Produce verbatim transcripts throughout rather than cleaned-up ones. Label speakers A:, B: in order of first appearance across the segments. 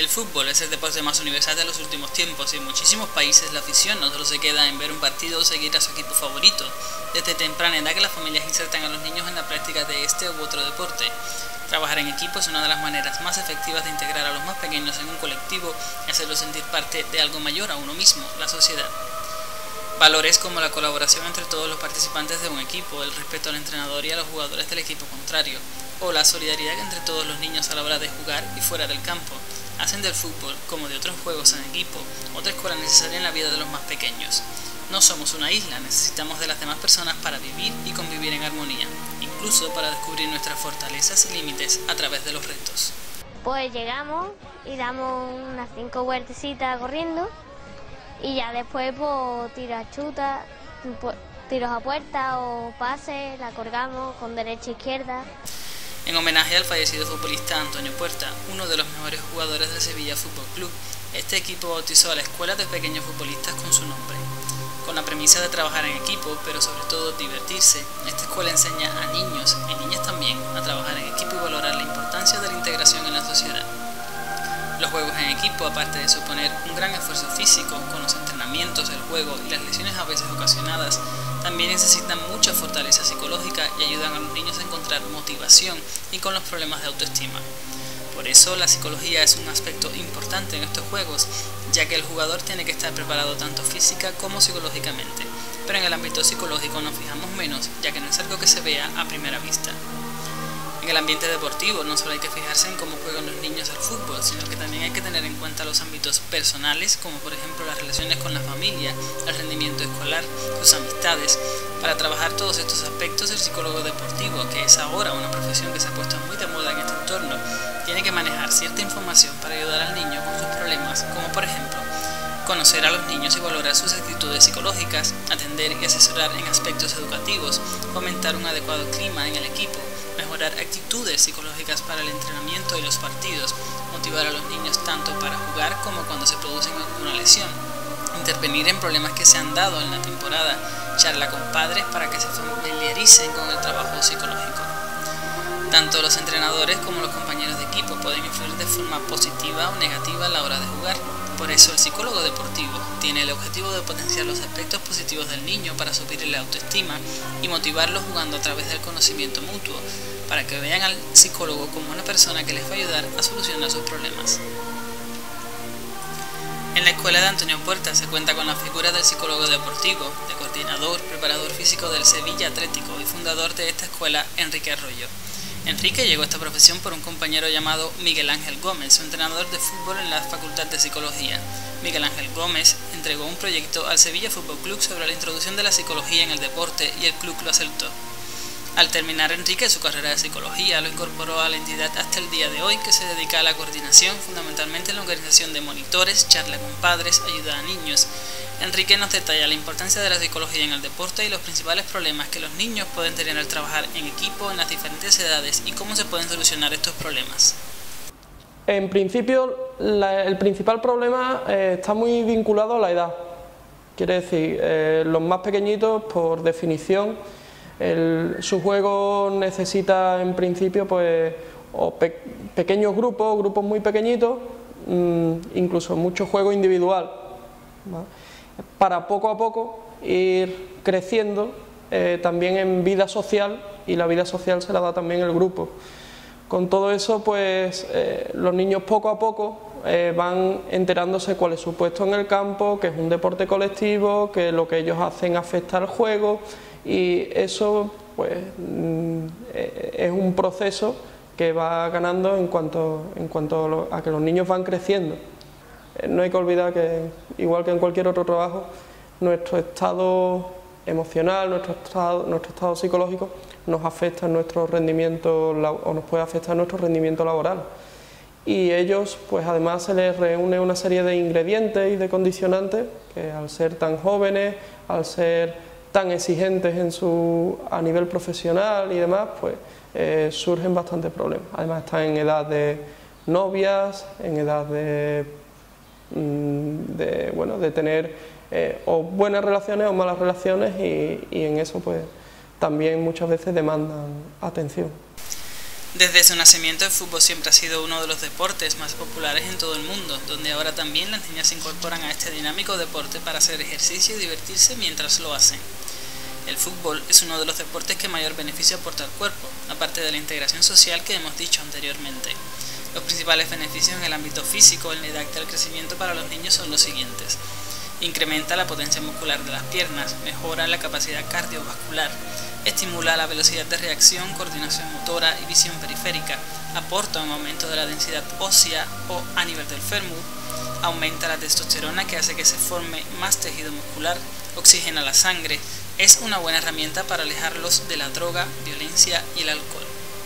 A: El fútbol es el deporte más universal de los últimos tiempos y en muchísimos países la afición no solo se queda en ver un partido o seguir a su equipo favorito. Desde temprana edad que las familias insertan a los niños en la práctica de este u otro deporte. Trabajar en equipo es una de las maneras más efectivas de integrar a los más pequeños en un colectivo y hacerlos sentir parte de algo mayor a uno mismo, la sociedad. Valores como la colaboración entre todos los participantes de un equipo, el respeto al entrenador y a los jugadores del equipo contrario, o la solidaridad entre todos los niños a la hora de jugar y fuera del campo, hacen del fútbol, como de otros juegos en equipo, otra escuela necesaria en la vida de los más pequeños. No somos una isla, necesitamos de las demás personas para vivir y convivir en armonía, incluso para descubrir nuestras fortalezas y límites a través de los retos.
B: Pues llegamos y damos unas cinco vueltecitas corriendo y ya después pues tiros a chuta, tiros a puerta o pases, la colgamos con derecha e izquierda.
A: En homenaje al fallecido futbolista Antonio Puerta, uno de los mejores jugadores del Sevilla Fútbol Club, este equipo bautizó a la escuela de pequeños futbolistas con su nombre. Con la premisa de trabajar en equipo, pero sobre todo divertirse, esta escuela enseña a niños y niñas también a trabajar en equipo y valorar la importancia de la integración en la sociedad. Los juegos en equipo, aparte de suponer un gran esfuerzo físico, con los entrenamientos, el juego y las lesiones a veces ocasionadas, también necesitan mucha fortaleza psicológica y ayudan a los niños a encontrar motivación y con los problemas de autoestima. Por eso la psicología es un aspecto importante en estos juegos, ya que el jugador tiene que estar preparado tanto física como psicológicamente, pero en el ámbito psicológico nos fijamos menos, ya que no es algo que se vea a primera vista. En el ambiente deportivo no solo hay que fijarse en cómo juegan los niños al fútbol, sino que también hay que tener en cuenta los ámbitos personales, como por ejemplo las relaciones con la familia, el rendimiento escolar, sus amistades. Para trabajar todos estos aspectos, el psicólogo deportivo, que es ahora una profesión que se ha puesto muy de moda en este entorno, tiene que manejar cierta información para ayudar al niño con sus problemas, como por ejemplo, conocer a los niños y valorar sus actitudes psicológicas, atender y asesorar en aspectos educativos, fomentar un adecuado clima en el equipo, mejorar actitudes psicológicas para el entrenamiento y los partidos, motivar a los niños tanto para jugar como cuando se produce una lesión, intervenir en problemas que se han dado en la temporada, charla con padres para que se familiaricen con el trabajo psicológico. Tanto los entrenadores como los compañeros de equipo pueden influir de forma positiva o negativa a la hora de jugar. Por eso el psicólogo deportivo tiene el objetivo de potenciar los aspectos positivos del niño para subir la autoestima y motivarlo jugando a través del conocimiento mutuo, para que vean al psicólogo como una persona que les va a ayudar a solucionar sus problemas. En la escuela de Antonio Puerta se cuenta con la figura del psicólogo deportivo, de coordinador, preparador físico del Sevilla Atlético y fundador de esta escuela, Enrique Arroyo. Enrique llegó a esta profesión por un compañero llamado Miguel Ángel Gómez, un entrenador de fútbol en la Facultad de Psicología. Miguel Ángel Gómez entregó un proyecto al Sevilla Fútbol Club sobre la introducción de la psicología en el deporte y el club lo aceptó. Al terminar Enrique su carrera de psicología, lo incorporó a la entidad hasta el día de hoy, que se dedica a la coordinación, fundamentalmente en la organización de monitores, charla con padres, ayuda a niños. Enrique nos detalla la importancia de la psicología en el deporte y los principales problemas que los niños pueden tener al trabajar en equipo en las diferentes edades y cómo se pueden solucionar estos problemas.
C: En principio, la, el principal problema eh, está muy vinculado a la edad. Quiere decir, eh, los más pequeñitos, por definición, el, su juego necesita en principio pues, o pe pequeños grupos, grupos muy pequeñitos, mmm, incluso mucho juego individual, ¿vale? Para poco a poco ir creciendo eh, también en vida social, y la vida social se la da también el grupo. Con todo eso, pues eh, los niños poco a poco eh, van enterándose cuál es su puesto en el campo, que es un deporte colectivo, que lo que ellos hacen afecta al juego, y eso pues mm, es un proceso que va ganando en cuanto, en cuanto a, lo, a que los niños van creciendo. No hay que olvidar que, igual que en cualquier otro trabajo, nuestro estado emocional, nuestro estado, nuestro estado psicológico nos afecta en nuestro rendimiento o nos puede afectar en nuestro rendimiento laboral. Y ellos, pues además se les reúne una serie de ingredientes y de condicionantes que al ser tan jóvenes, al ser tan exigentes en su, a nivel profesional y demás, pues eh, surgen bastantes problemas. Además están en edad de novias, en edad de De, bueno, de tener eh, o buenas relaciones o malas relaciones y, y en eso pues también muchas veces demandan atención.
A: Desde su nacimiento el fútbol siempre ha sido uno de los deportes más populares en todo el mundo, donde ahora también las niñas se incorporan a este dinámico deporte para hacer ejercicio y divertirse mientras lo hacen. El fútbol es uno de los deportes que mayor beneficio aporta al cuerpo, aparte de la integración social que hemos dicho anteriormente. Los principales beneficios en el ámbito físico en la edad del crecimiento para los niños son los siguientes. Incrementa la potencia muscular de las piernas, mejora la capacidad cardiovascular, estimula la velocidad de reacción, coordinación motora y visión periférica, aporta un aumento de la densidad ósea o a nivel del fémur, aumenta la testosterona que hace que se forme más tejido muscular, oxigena la sangre, es una buena herramienta para alejarlos de la droga, violencia y el alcohol.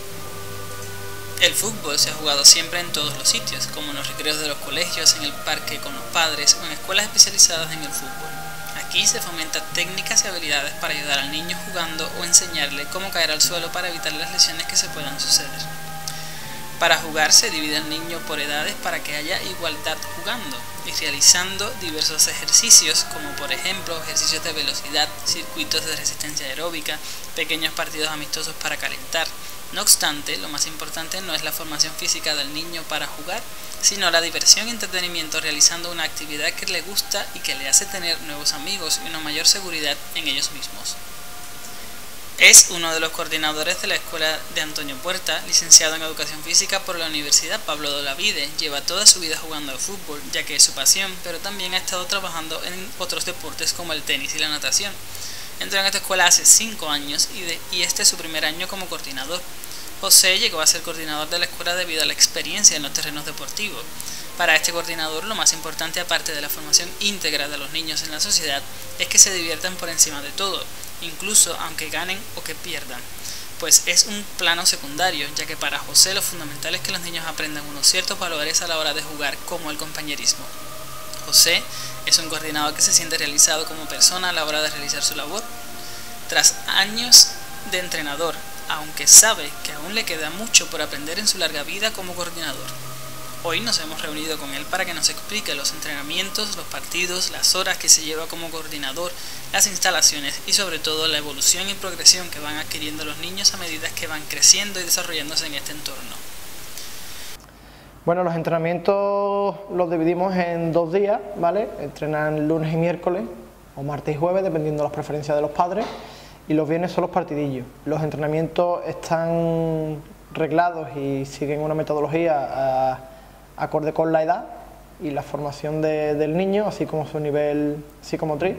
A: El fútbol se ha jugado siempre en todos los sitios, como en los recreos de los colegios, en el parque con los padres o en escuelas especializadas en el fútbol. Aquí se fomentan técnicas y habilidades para ayudar al niño jugando o enseñarle cómo caer al suelo para evitar las lesiones que se puedan suceder. Para jugar se divide el niño por edades para que haya igualdad jugando y realizando diversos ejercicios como por ejemplo ejercicios de velocidad, circuitos de resistencia aeróbica, pequeños partidos amistosos para calentar. No obstante, lo más importante no es la formación física del niño para jugar, sino la diversión y entretenimiento realizando una actividad que le gusta y que le hace tener nuevos amigos y una mayor seguridad en ellos mismos. Es uno de los coordinadores de la Escuela de Antonio Puerta, licenciado en Educación Física por la Universidad Pablo de Olavide. Lleva toda su vida jugando al fútbol, ya que es su pasión, pero también ha estado trabajando en otros deportes como el tenis y la natación. Entró en esta escuela hace cinco años y, de, y este es su primer año como coordinador. José llegó a ser coordinador de la escuela debido a la experiencia en los terrenos deportivos. Para este coordinador lo más importante, aparte de la formación íntegra de los niños en la sociedad, es que se diviertan por encima de todo, incluso aunque ganen o que pierdan, pues es un plano secundario, ya que para José lo fundamental es que los niños aprendan unos ciertos valores a la hora de jugar, como el compañerismo. José es un coordinador que se siente realizado como persona a la hora de realizar su labor. Tras años de entrenador, aunque sabe que aún le queda mucho por aprender en su larga vida como coordinador. Hoy nos hemos reunido con él para que nos explique los entrenamientos, los partidos, las horas que se lleva como coordinador, las instalaciones y sobre todo la evolución y progresión que van adquiriendo los niños a medida que van creciendo y desarrollándose en este entorno.
C: Bueno, los entrenamientos los dividimos en dos días, ¿vale? Entrenan lunes y miércoles, o martes y jueves, dependiendo de las preferencias de los padres, y los viernes son los partidillos. Los entrenamientos están reglados y siguen una metodología a, acorde con la edad y la formación de, del niño, así como su nivel psicomotriz,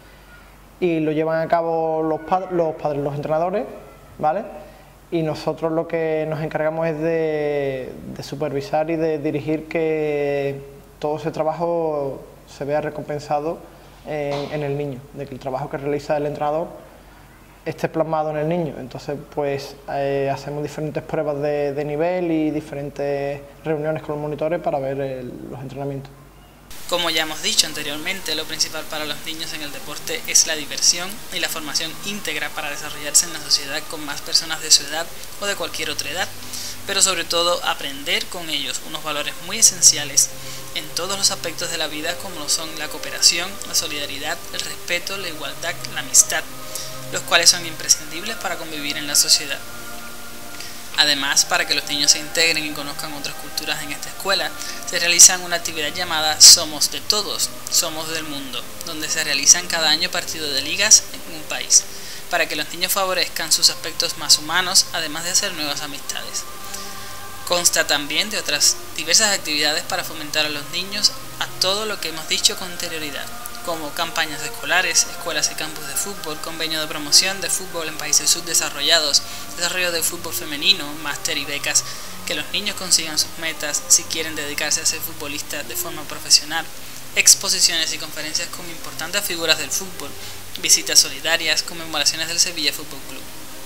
C: y lo llevan a cabo los, pad los padres, los entrenadores, ¿vale? Y nosotros lo que nos encargamos es de, de supervisar y de dirigir que todo ese trabajo se vea recompensado en, en el niño, de que el trabajo que realiza el entrenador esté plasmado en el niño. Entonces pues eh, hacemos diferentes pruebas de, de nivel y diferentes reuniones con los monitores para ver el, los entrenamientos.
A: Como ya hemos dicho anteriormente, lo principal para los niños en el deporte es la diversión y la formación íntegra para desarrollarse en la sociedad con más personas de su edad o de cualquier otra edad, pero sobre todo aprender con ellos unos valores muy esenciales en todos los aspectos de la vida, como lo son la cooperación, la solidaridad, el respeto, la igualdad, la amistad, los cuales son imprescindibles para convivir en la sociedad. Además, para que los niños se integren y conozcan otras culturas en esta escuela, se realiza una actividad llamada Somos de Todos, Somos del Mundo, donde se realizan cada año partidos de ligas en un país, para que los niños favorezcan sus aspectos más humanos, además de hacer nuevas amistades. Consta también de otras diversas actividades para fomentar a los niños a todo lo que hemos dicho con anterioridad, como campañas escolares, escuelas y campus de fútbol, convenio de promoción de fútbol en países subdesarrollados, desarrollo de fútbol femenino, máster y becas, que los niños consigan sus metas si quieren dedicarse a ser futbolistas de forma profesional, exposiciones y conferencias con importantes figuras del fútbol, visitas solidarias, conmemoraciones del Sevilla Fútbol Club.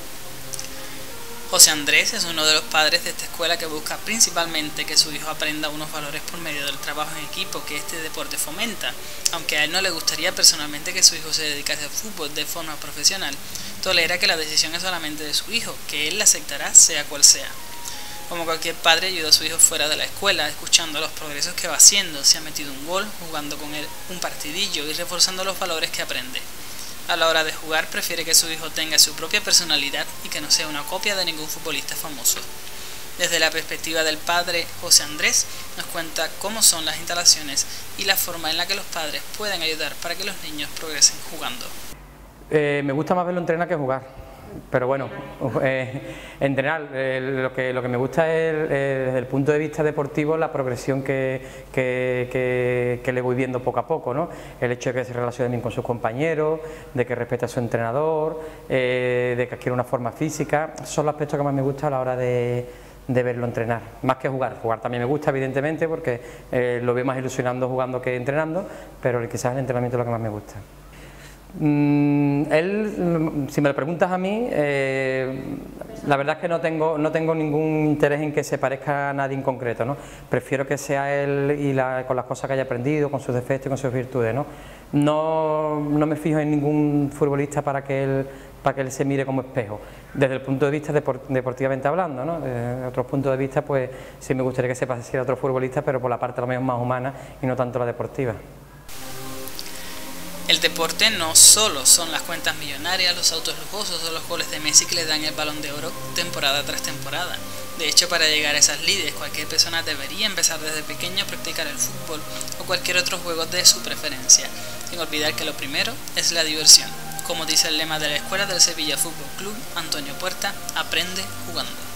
A: José Andrés es uno de los padres de esta escuela que busca principalmente que su hijo aprenda unos valores por medio del trabajo en equipo que este deporte fomenta. Aunque a él no le gustaría personalmente que su hijo se dedicase al fútbol de forma profesional, tolera que la decisión es solamente de su hijo, que él la aceptará sea cual sea. Como cualquier padre, ayuda a su hijo fuera de la escuela, escuchando los progresos que va haciendo, si ha metido un gol, jugando con él un partidillo y reforzando los valores que aprende. A la hora de jugar prefiere que su hijo tenga su propia personalidad y que no sea una copia de ningún futbolista famoso. Desde la perspectiva del padre José Andrés, nos cuenta cómo son las instalaciones y la forma en la que los padres pueden ayudar para que los niños progresen jugando.
D: Eh, me gusta más verlo entrenar que jugar, pero bueno, eh, entrenar, eh, lo, que, lo que me gusta es, eh, desde el punto de vista deportivo, la progresión que, que, que, que le voy viendo poco a poco, ¿no? El hecho de que se relacione bien con sus compañeros, de que respete a su entrenador, eh, de que adquiera una forma física, son los aspectos que más me gusta a la hora de... de verlo entrenar, más que jugar. Jugar también me gusta, evidentemente, porque eh, lo veo más ilusionando jugando que entrenando, pero quizás el entrenamiento es lo que más me gusta. Mm, él, si me lo preguntas a mí, eh, la verdad es que no tengo, no tengo ningún interés en que se parezca a nadie en concreto, ¿no? Prefiero que sea él y la, con las cosas que haya aprendido, con sus defectos y con sus virtudes, ¿no? No, no me fijo en ningún futbolista para que él para que él se mire como espejo, desde el punto de vista deport, deportivamente hablando, ¿no? Desde otros puntos de vista, pues sí me gustaría que se pareciera a otro futbolista, pero por la parte a lo mejor más humana y no tanto la deportiva.
A: El deporte no solo son las cuentas millonarias, los autos lujosos o los goles de Messi que le dan el Balón de Oro temporada tras temporada. De hecho, para llegar a esas lides, cualquier persona debería empezar desde pequeño a practicar el fútbol o cualquier otro juego de su preferencia, sin olvidar que lo primero es la diversión. Como dice el lema de la escuela del Sevilla Fútbol Club, Antonio Puerta, aprende jugando.